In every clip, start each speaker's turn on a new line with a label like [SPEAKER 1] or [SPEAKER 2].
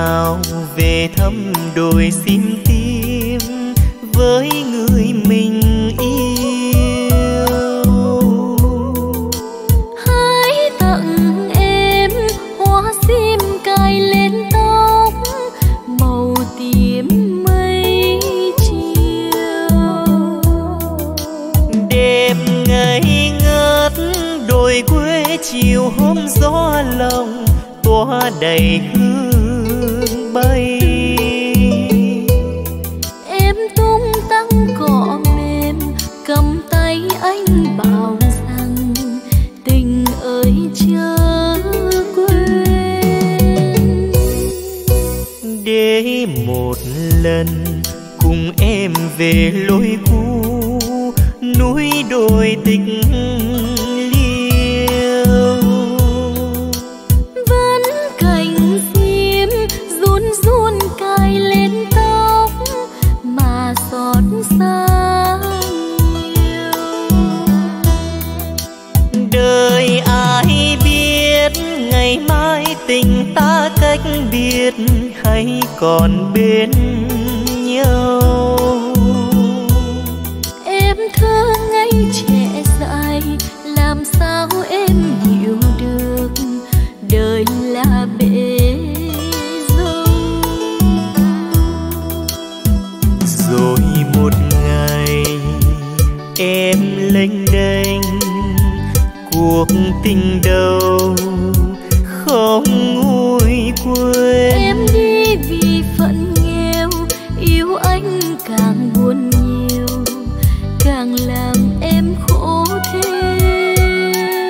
[SPEAKER 1] nào về thăm đồi sim tím với người mình yêu.
[SPEAKER 2] Hãy tặng em hoa sim cài lên tóc màu tím mây chiều.
[SPEAKER 1] Đêm ngày ngất đồi quê chiều hôm gió lòng tỏa đầy hương bay.
[SPEAKER 2] Em tung tăng cỏ mềm cầm tay anh bảo rằng tình ơi chớ quên.
[SPEAKER 1] Để một lần cùng em về lối cũ núi đồi tịch liêu.
[SPEAKER 2] Vẫn cành sim run run cài lên tóc mà xót xa nhiều.
[SPEAKER 1] Đời ai biết ngày mai tình ta cách biệt hay còn bên nhau.
[SPEAKER 2] Em thơ ngây trẻ dại làm sao em hiểu được đời là bể dâu.
[SPEAKER 1] Rồi một ngày em lênh đênh cuộc tình đầu không nguôi quên.
[SPEAKER 2] Em đi vì phận nghèo yêu anh càng buồn nhiều càng làm em khổ thêm.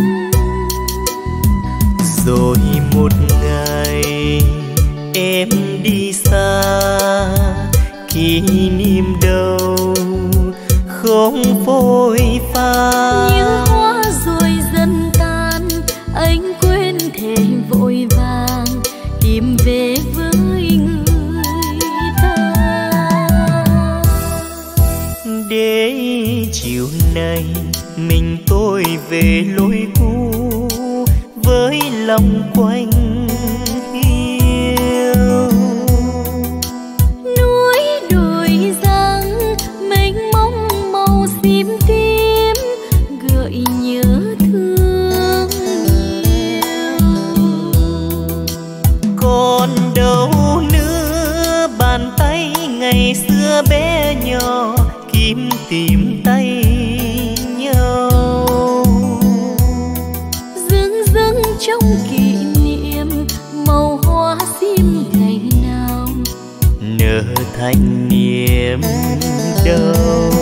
[SPEAKER 1] Rồi một ngày em đi xa kỷ niệm đâu không phôi pha.
[SPEAKER 2] Như hoa rồi dần tan anh quên thể vội vàng tìm về với người ta.
[SPEAKER 1] Để chiều nay mình tôi về lối cũ với lòng quanh hiu.
[SPEAKER 2] Núi đồi giăng mênh mông màu sim tím gợi nhớ thương nhiều.
[SPEAKER 1] Còn đâu nữa bàn tay ngày xưa bé nhỏ kiếm tìm tay nhau.
[SPEAKER 2] Dưng dưng trong kỷ niệm màu hoa sim ngày nào
[SPEAKER 1] nở thành niềm đau.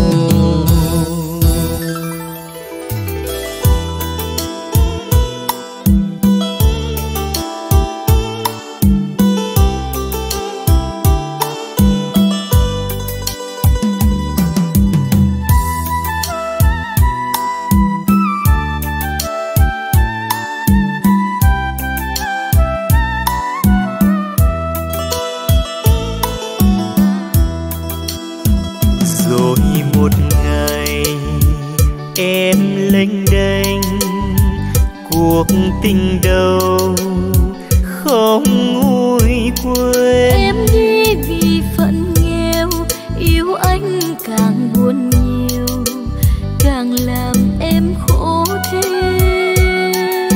[SPEAKER 1] Rồi một ngày em lênh đênh cuộc tình đầu không nguôi quên.
[SPEAKER 2] em đi vì phận nghèo yêu anh càng buồn nhiều càng làm em khổ thêm.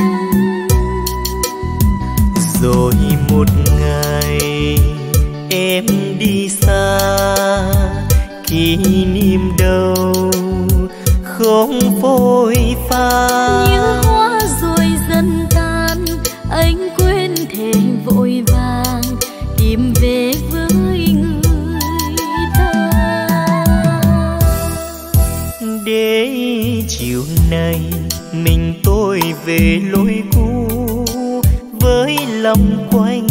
[SPEAKER 1] Rồi một ngày em đi xa kỷ niệm đâu không phôi pha.
[SPEAKER 2] Như hoa rồi dần tan anh quên thể vội vàng tìm về với người ta.
[SPEAKER 1] Để chiều nay mình tôi về lối cũ với lòng quanh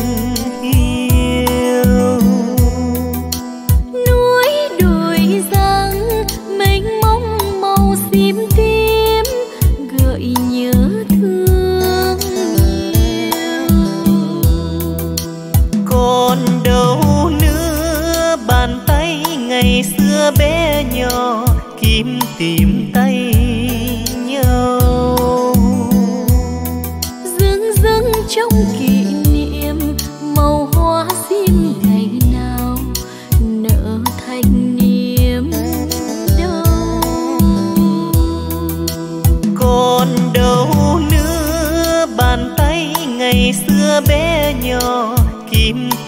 [SPEAKER 1] hiu.
[SPEAKER 2] Núi đồi giăng mênh mông màu sim tím gợi nhớ thương nhiều.
[SPEAKER 1] Còn đâu nữa bàn tay ngày xưa bé nhỏ kiếm tìm tay nhau.
[SPEAKER 2] Dưng dưng trong kỷ niệm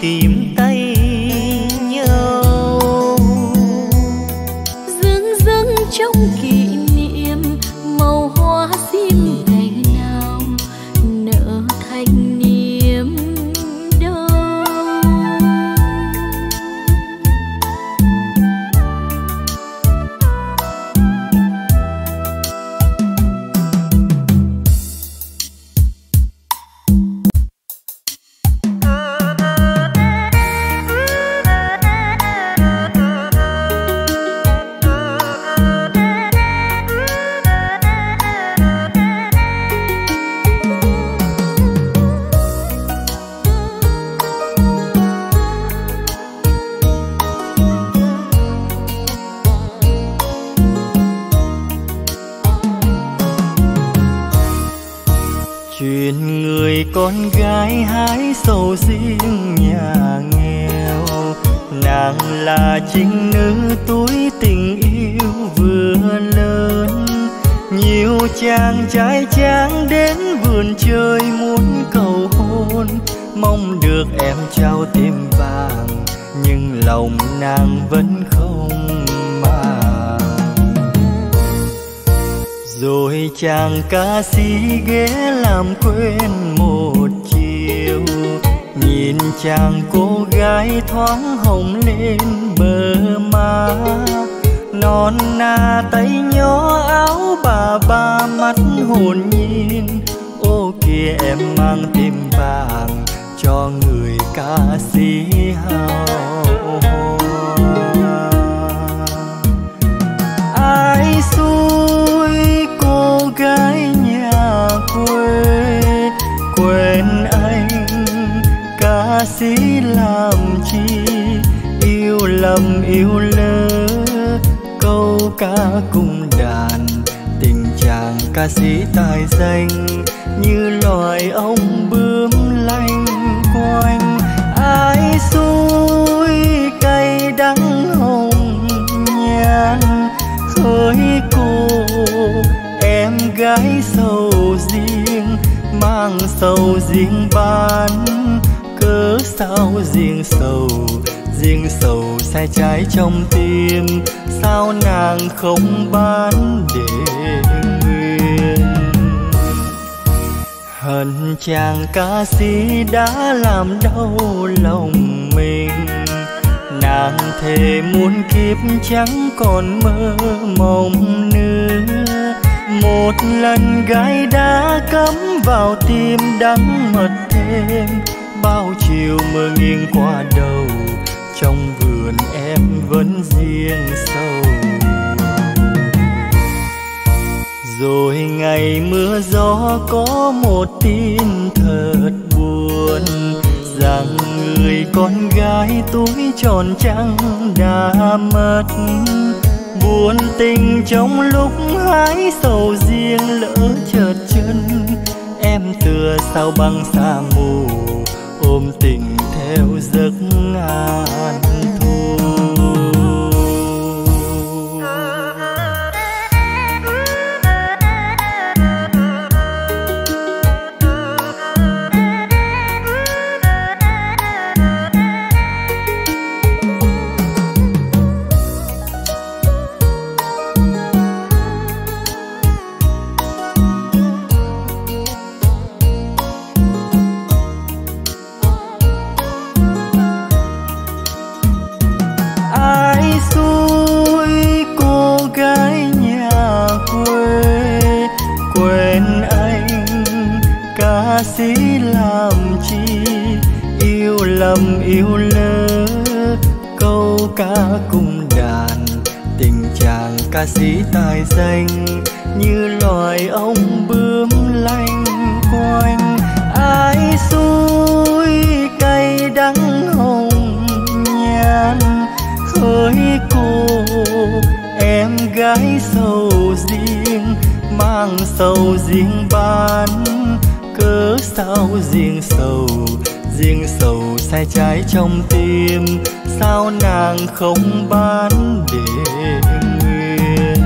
[SPEAKER 1] tìm tay nhau.
[SPEAKER 2] Dưng dưng trong kỷ niệm màu hoa sim ngày nào nở thành niềm đau.
[SPEAKER 1] Chuyện người con gái hái sầu riêng nhà nghèo, nàng là trinh nữ tuổi tình yêu vừa lớn. Nhiều chàng trai tráng đến vườn chơi muốn cầu hôn, mong được em trao tim vàng nhưng lòng nàng vẫn không màng. Rồi chàng ca sĩ ghé làm quên một chiều, nhìn chàng cô gái thoáng hồng lên bờ má. Non na tay nhỏ áo bà ba mắt hồn nhiên, ô kìa em mang tim vàng cho người ca sĩ hào hoa. Ai xui cô gái nhà quê quên anh ca sĩ làm chi, yêu lầm yêu lỡ câu ca cung đàn. Tình chàng ca sĩ tài danh như loài ong bướm lanh quanh. Ai xui cay đắng hồng nhan hỡi cô, em gái sầu riêng mang sầu riêng bán. Cớ sao riêng sầu sai trái trong tim, sao nàng không bán để nguyên. Hận chàng ca sĩ đã làm đau lòng mình, nàng thề muôn kiếp chẳng còn mơ mộng nữa. Một lần gái đã cắm vào tim đắng mật thêm, bao chiều mơ nghiêng qua đầu trong vườn em vẫn riêng sầu. Rồi ngày mưa gió có một tin thật buồn, rằng người con gái tuổi tròn trăng đã mất. Buồn tình trong lúc hái sầu riêng lỡ chợt chân, em tựa sao băng xa mù ôm tình theo giấc ngàn thu. Ca sĩ làm chi yêu lầm yêu lỡ câu ca cung đàn. Tình chàng ca sĩ tài danh như loài ong bướm lanh quanh. Ai xui cay đắng hồng nhan hỡi cô, em gái sầu riêng mang sầu riêng bán. Cớ sao riêng sầu sai trái trong tim, sao nàng không bán để nguyên.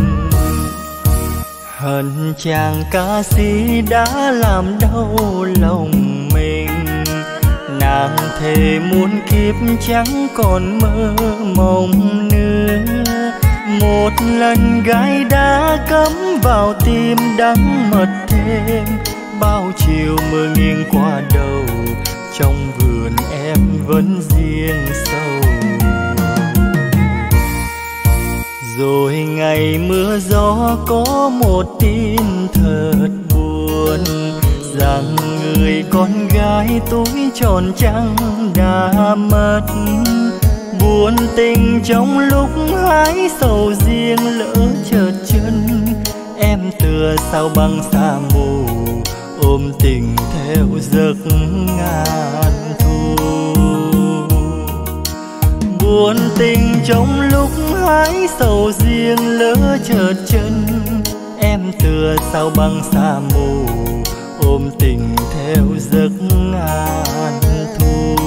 [SPEAKER 1] Hận chàng ca sĩ đã làm đau lòng mình, nàng thề muôn kiếp chẳng còn mơ mộng nữa. Một lần gái đã cắm vào tim đắng mật thêm, bao chiều mưa nghiêng qua đầu, trong vườn em vẫn riêng sâu. Rồi ngày mưa gió có một tin thật buồn, rằng người con gái tuổi tròn trăng đã mất. Buồn tình trong lúc hái sầu riêng lỡ chợt chân, em tựa sao băng xa mù ôm tình theo giấc ngàn thu. Buồn tình trong lúc hái sầu riêng lỡ chợt chân, em tựa sao băng xa mù ôm tình theo giấc ngàn thu.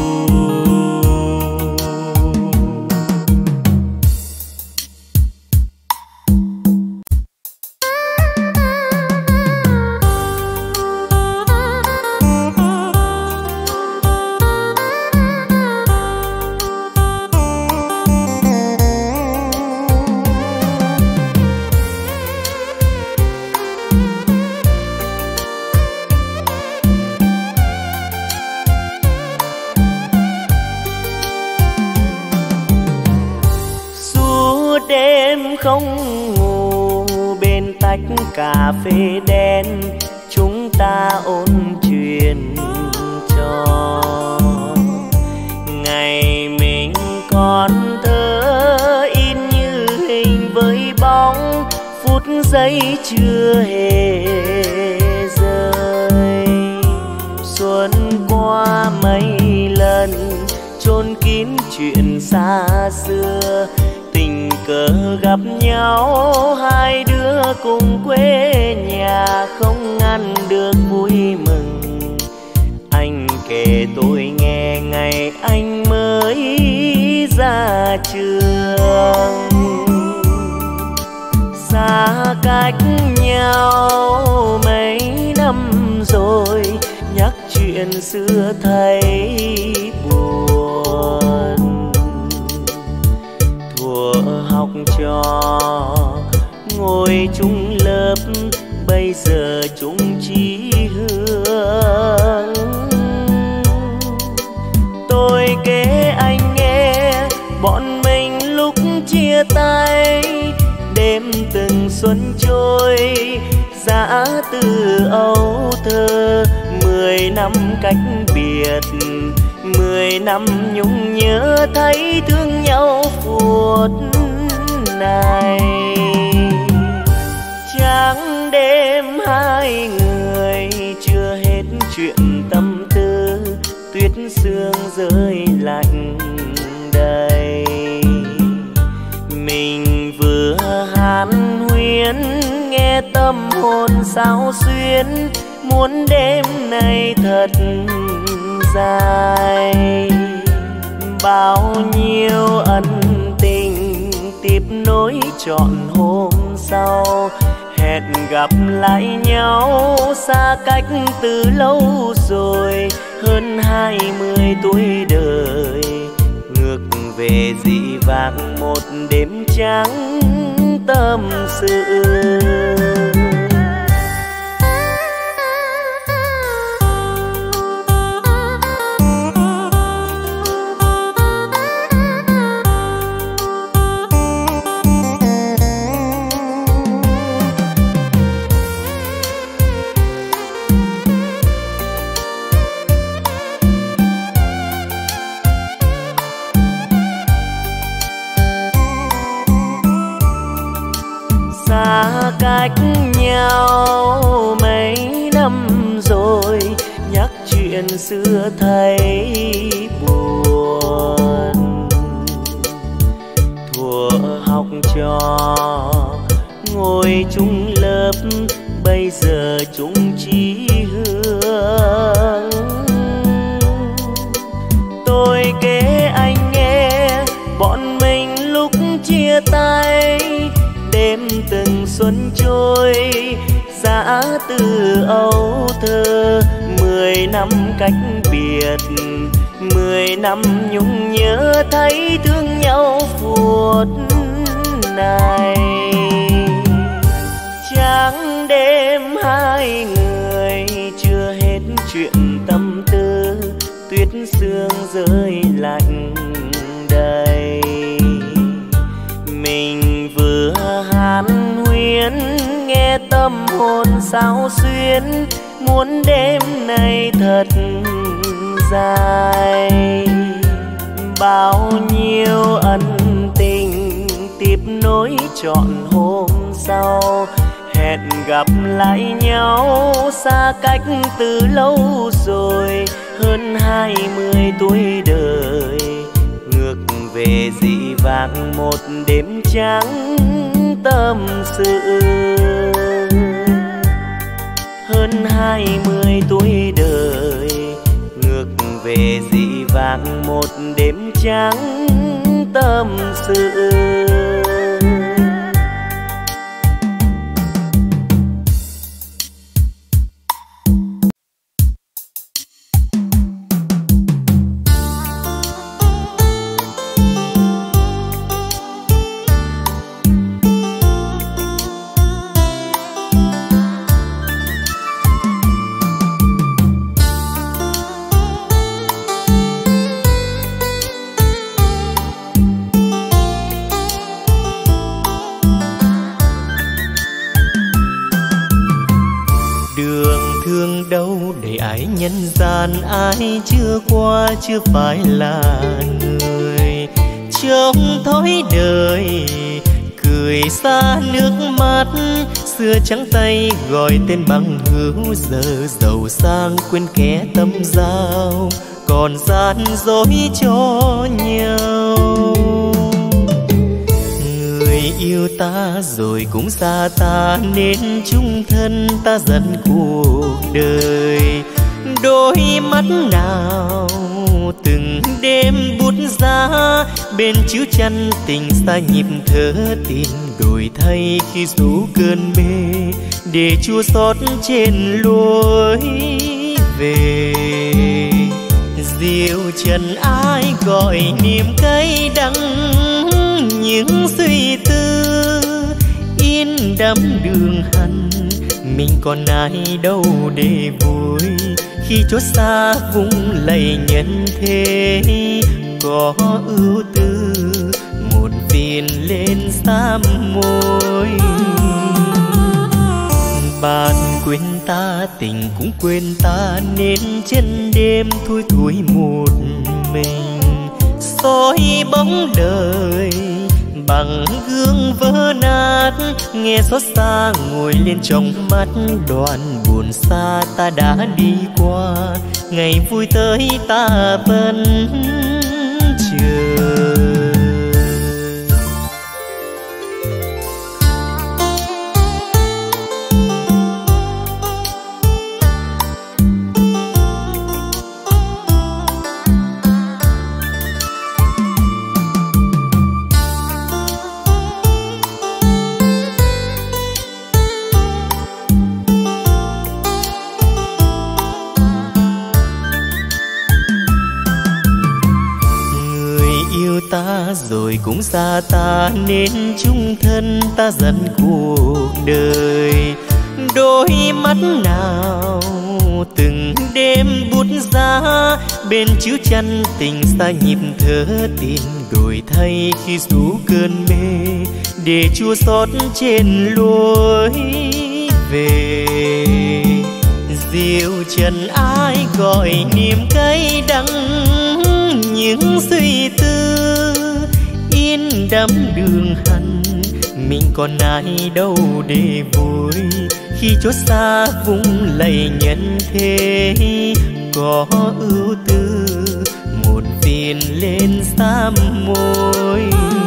[SPEAKER 3] Không ngủ bên tách cà phê đen, chúng ta ôn chuyện trò ngày mình còn thơ, in như hình với bóng, phút giây chưa hề rơi. Xuân qua mấy lần chôn kín chuyện xa xưa, tình cờ gặp nhau hai đứa cùng quê nhà, không ngăn được vui mừng. Anh kể tôi nghe ngày anh mới ra trường, xa cách nhau mấy năm rồi, nhắc chuyện xưa thấy buồn. Thuở học trò ngồi chung lớp, bây giờ chung chí hướng. Tôi kể anh nghe bọn mình lúc chia tay, đêm từng xuân trôi giã từ ấu thơ. 10 năm cách biệt, 10 năm nhung nhớ thấy thương nhau phút này. Tráng đêm hai người chưa hết chuyện tâm tư, tuyết sương rơi lạnh đầy. Mình vừa hàn huyên nghe tâm hồn sao xuyến, muốn đêm nay thật dài. Bao nhiêu ân tình tiếp nối trọn hôm sau, hẹn gặp lại nhau xa cách từ lâu rồi. Hơn 20 tuổi đời ngược về dĩ vãng một đêm trắng tâm sự. Xa cách nhau mấy năm rồi, nhắc chuyện xưa thấy buồn. Thuở học trò ngồi chung lớp, bây giờ chung chí hướng. Tôi kể anh nghe bọn mình lúc chia tay, đêm từng xuân trôi giã từ ấu thơ. 10 năm cách biệt, 10 năm nhung nhớ thấy thương nhau phút này. Trắng đêm hai người chưa hết chuyện tâm tư, tuyết sương rơi lạnh đầy. Mình vừa hàn huyên nghe tâm hồn sao xuyến, muốn đêm nay thật dài. Bao nhiêu ân tình tiếp nối trọn hôm sau, hẹn gặp lại nhau xa cách từ lâu rồi. Hơn 20 tuổi đời ngược về dĩ vãng một đêm trắng tâm sự. Hơn 20 tuổi đời ngược về dĩ vãng một đêm trắng tâm sự.
[SPEAKER 1] Nhân gian ai chưa qua chưa phải là người, trong thói đời cười xa nước mắt. Xưa trắng tay gọi tên bằng hữu, giờ giàu sang quên kẻ tâm giao, còn gian dối cho nhau. Người yêu ta rồi cũng xa ta, nên chung thân ta dần cuộc đời. Đôi mắt nào từng đêm bút ra, bên chiếu chăn tình xa nhịp thở tin đổi thay khi rủ cơn mê, để chua xót trên lối về. Diệu trần ai gọi niềm cay đắng, những suy tư in đắm đường hằn. Mình còn ai đâu để vui, khi chốt xa vùng lầy nhân thế. Có ưu tư một phiền lên xám môi. Bạn quên ta tình cũng quên ta, nên trên đêm thui thui một mình. Soi bóng đời bằng gương vỡ nát, nghe xót xa ngồi lên trong mắt. Đoạn buồn xa ta đã đi qua, ngày vui tới ta vẫn chờ. Ta rồi cũng xa ta, nên chung thân ta dần cuộc đời. Đôi mắt nào từng đêm bút ra, bên chiếu chăn tình xa nhịp thở tin đổi thay khi rủ cơn mê, để chua xót trên lối về. Diệu trần ai gọi niềm cay đắng, những suy tư in đắm đường hằn. Mình còn ai đâu để vui, khi chốt xa vùng lầy nhân thế. Có ưu tư một phiền lên xám môi.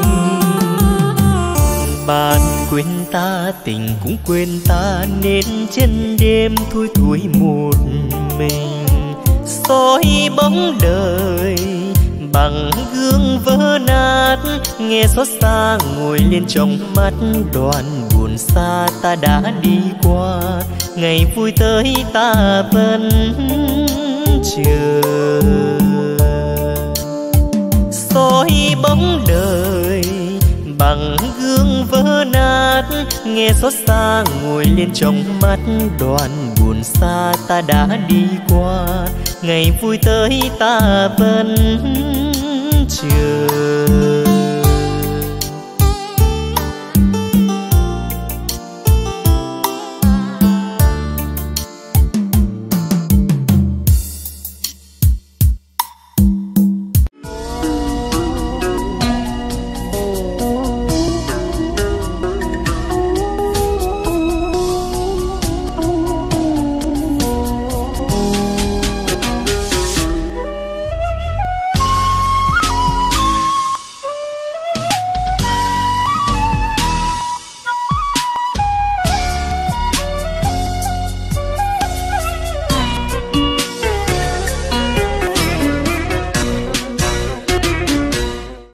[SPEAKER 1] Bạn quên ta tình cũng quên ta, nên trên đêm thui thui một mình. Soi bóng đời bằng gương vỡ nát, nghe xót xa ngồi lên trong mắt. Đoạn buồn xa ta đã đi qua, ngày vui tới ta vẫn chờ. bằng gương vỡ nát, nghe xót xa ngồi lên trong mắt. Đoạn buồn xa ta đã đi qua, ngày vui tới ta vẫn chờ.